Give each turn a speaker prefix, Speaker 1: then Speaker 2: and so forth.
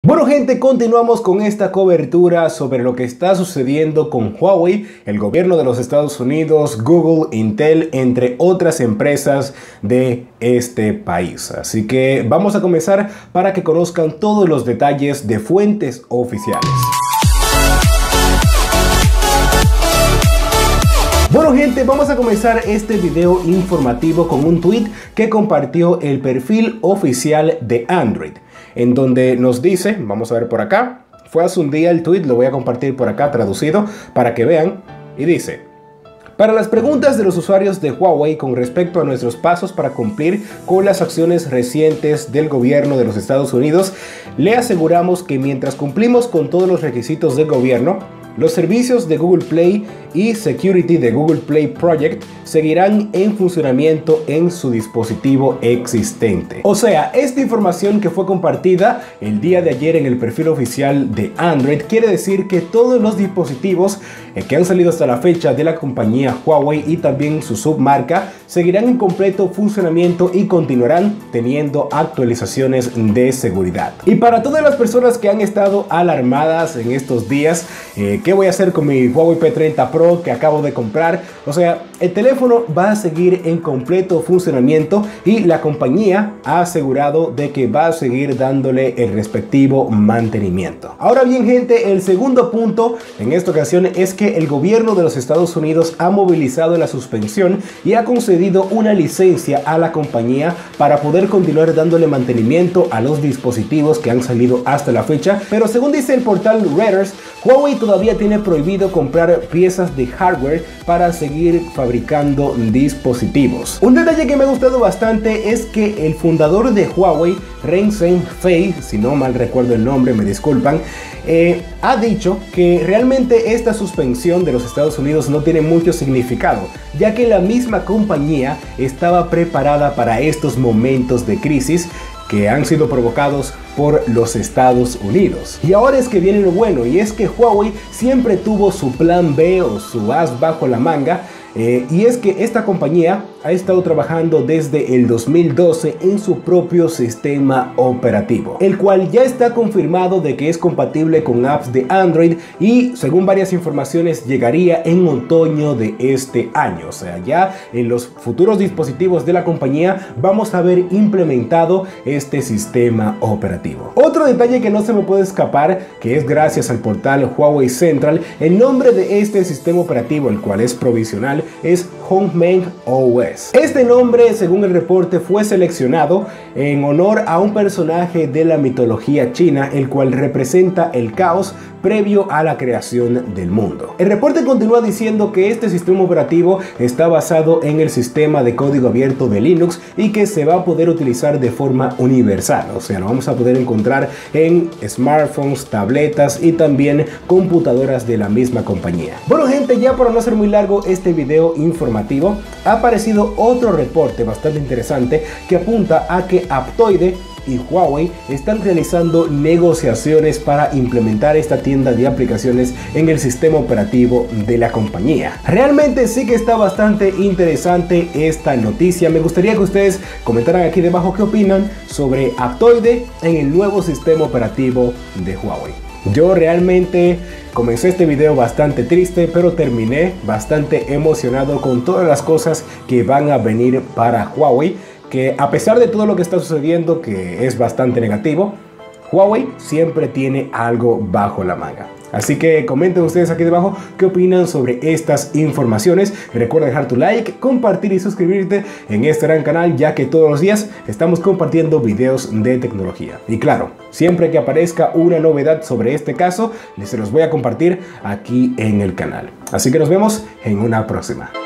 Speaker 1: Bueno gente, continuamos con esta cobertura sobre lo que está sucediendo con Huawei, el gobierno de los Estados Unidos, Google, Intel, entre otras empresas de este país. Así que vamos a comenzar para que conozcan todos los detalles de fuentes oficiales. Bueno gente, vamos a comenzar este video informativo con un tweet que compartió el perfil oficial de Android, en donde nos dice, vamos a ver por acá, fue hace un día el tweet, lo voy a compartir por acá traducido para que vean, y dice: para las preguntas de los usuarios de Huawei con respecto a nuestros pasos para cumplir con las acciones recientes del gobierno de los Estados Unidos, le aseguramos que mientras cumplimos con todos los requisitos del gobierno, los servicios de Google Play y Security de Google Play Project seguirán en funcionamiento en su dispositivo existente. O sea, esta información que fue compartida el día de ayer en el perfil oficial de Android quiere decir que todos los dispositivos que han salido hasta la fecha de la compañía Huawei y también su submarca seguirán en completo funcionamiento y continuarán teniendo actualizaciones de seguridad. Y para todas las personas que han estado alarmadas en estos días, ¿qué voy a hacer con mi Huawei P30 Pro que acabo de comprar? O sea, el teléfono va a seguir en completo funcionamiento y la compañía ha asegurado de que va a seguir dándole el respectivo mantenimiento. Ahora bien gente, el segundo punto en esta ocasión es que el gobierno de los Estados Unidos ha movilizado la suspensión y ha concedido una licencia a la compañía para poder continuar dándole mantenimiento a los dispositivos que han salido hasta la fecha, pero según dice el portal Reuters, Huawei todavía tiene prohibido comprar piezas de hardware para seguir fabricando dispositivos. Un detalle que me ha gustado bastante es que el fundador de Huawei, Ren Zhengfei, si no mal recuerdo el nombre, me disculpan, ha dicho que realmente esta suspensión de los Estados Unidos no tiene mucho significado, ya que la misma compañía estaba preparada para estos momentos de crisis que han sido provocados por los Estados Unidos. Y ahora es que viene lo bueno, y es que Huawei siempre tuvo su plan B o su as bajo la manga, y es que esta compañía ha estado trabajando desde el 2012 en su propio sistema operativo, el cual ya está confirmado de que es compatible con apps de Android y según varias informaciones llegaría en otoño de este año. O sea, ya en los futuros dispositivos de la compañía vamos a ver implementado este sistema operativo. Otro detalle que no se me puede escapar, que es gracias al portal Huawei Central, el nombre de este sistema operativo, el cual es provisional, es Hongmeng OS. Este nombre, según el reporte, fue seleccionado en honor a un personaje de la mitología china, el cual representa el caos previo a la creación del mundo. El reporte continúa diciendo que este sistema operativo está basado en el sistema de código abierto de Linux y que se va a poder utilizar de forma universal, o sea, lo vamos a poder encontrar en smartphones, tabletas y también computadoras de la misma compañía. Bueno gente, ya para no hacer muy largo este video informativo, ha aparecido otro reporte bastante interesante que apunta a que Aptoide y Huawei están realizando negociaciones para implementar esta tienda de aplicaciones en el sistema operativo de la compañía. Realmente sí que está bastante interesante esta noticia. Me gustaría que ustedes comentaran aquí debajo qué opinan sobre Aptoide en el nuevo sistema operativo de Huawei. Yo realmente comencé este video bastante triste, pero terminé bastante emocionado con todas las cosas que van a venir para Huawei, que a pesar de todo lo que está sucediendo, que es bastante negativo, Huawei siempre tiene algo bajo la manga. Así que comenten ustedes aquí debajo qué opinan sobre estas informaciones. Recuerda dejar tu like, compartir y suscribirte en este gran canal, ya que todos los días estamos compartiendo videos de tecnología. Y claro, siempre que aparezca una novedad sobre este caso, se los voy a compartir aquí en el canal. Así que nos vemos en una próxima.